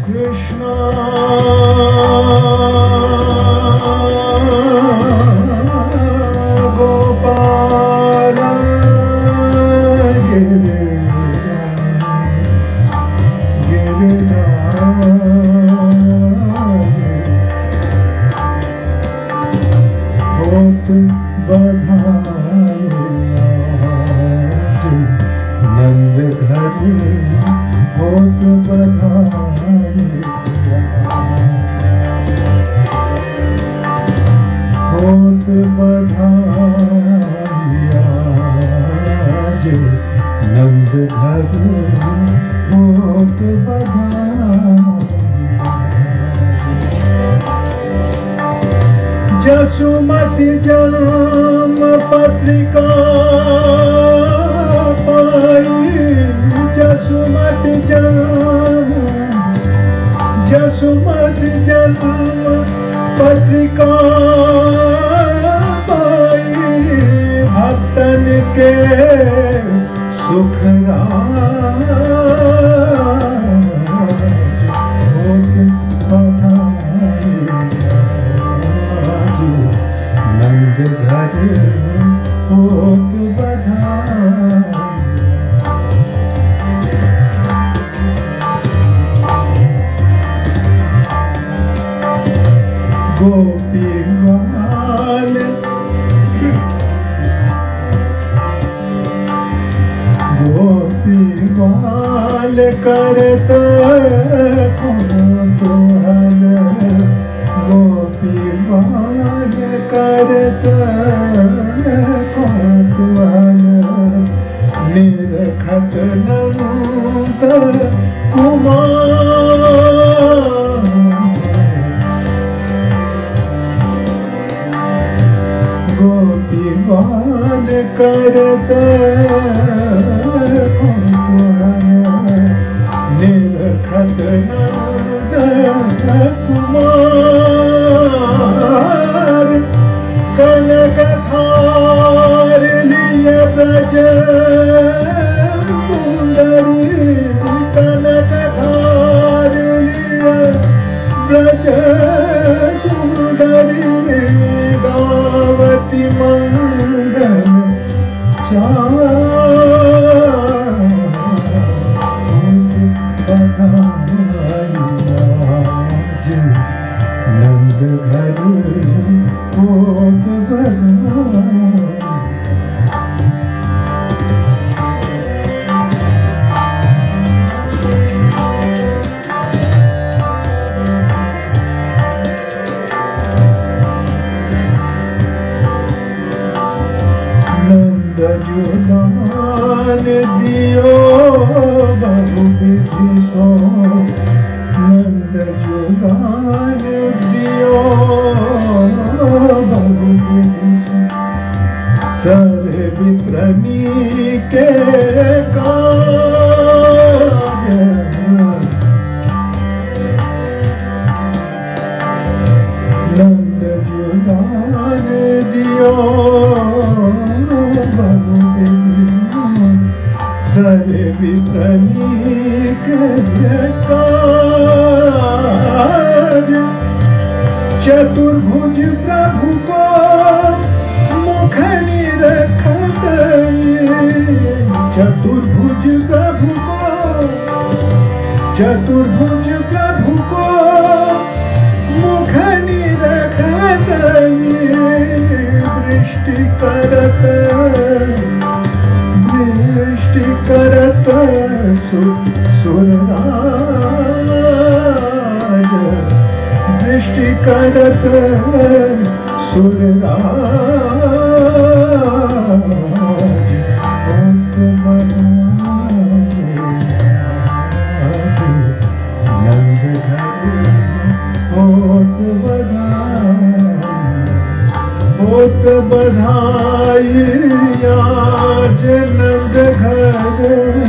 Krishna Gopala बहुत बधाई आज नंद घर बहुत बधाई बहुत बधाई आज नंद घर बहुत बधाई जसुमति जन्म पत्रिका पाई जसुमति जन्म पत्रिका पाई भक्तन के सुखराज नंद घर बहुत बधाई गोपी ग्वाल गोपी ग्वाल करत कुतूहल गोपी ग्वाल करत कुतूहल निरखत नंद कुमार गोपी ग्वाल करत कुतूहल निरखत नंद कुमार कनक थार लिय ब्रज सुंदरी कनक थार लिय ब्रज सुंदरी गावती मंगल नंद घर बहुत बधाई नंद जुदान दियो बहुविधि सो नंद जुदान दियो बहुविधि सो सर विप्रनी के काज नंद जुदान दियो सर विप्रनी के काज चतुर्भुज प्रभु को मुख निरखत चतुर्भुज प्रभु को मुख निरखत दृष्टि करत सुरराज दृष्टि करत सुरराज नंद घर बहुत बधाई आज नंद घर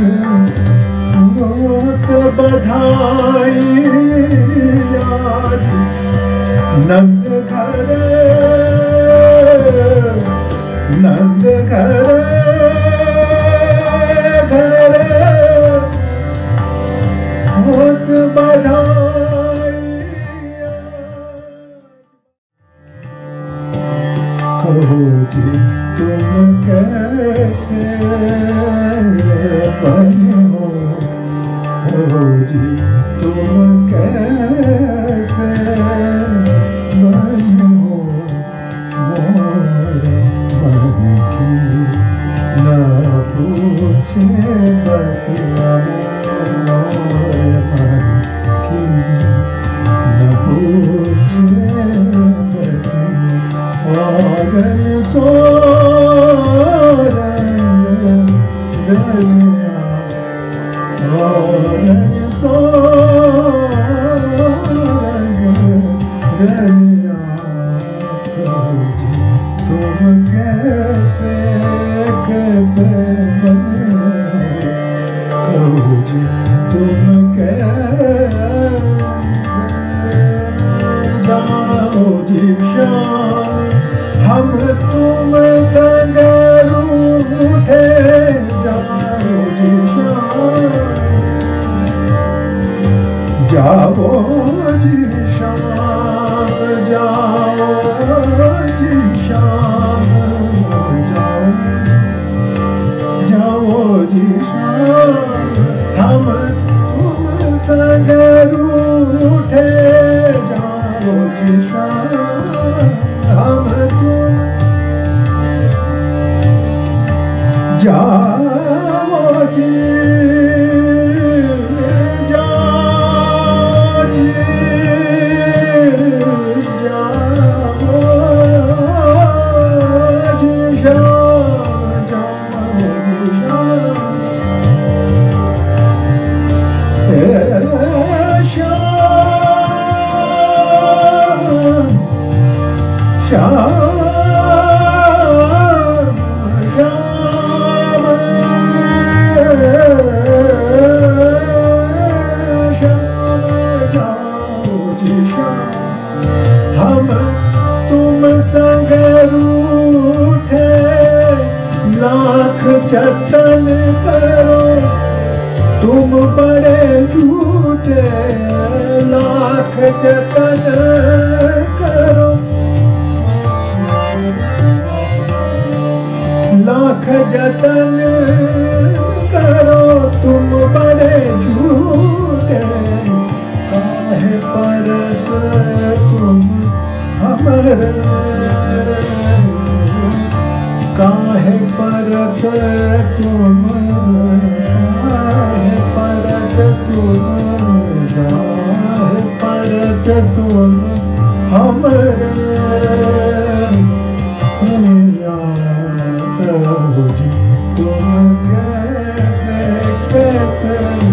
बहुत बधाई आज नंद घर बहुत बधाई कहो जी तुम कैसे बने हो मोरे मन की, न पूछे बतिया मोरे मन की, न पूछे बतिया और सो तुम कैसे कैसे बने हो, कहो जी तुम कैसे जाओ जी शाम हम तुम संग रूठे, जाओ जी शाम जाओ जी शाम, जाओ जी शाम, जाओ जी शाम हम तुम संग रूठे, जाओ जी शाम हम तुम जाओ जी हम तुम संग रूठे, लाख जतन करो तुम बड़े झूठे, लाख जतन करो, लाख जतन करो तुम बड़े झूठे, काहे परत तुम हमरे, काहे परत तुम, काहे परत तुम, काहे परत तुम हमरे, कहो जी तुम कैसे कैसे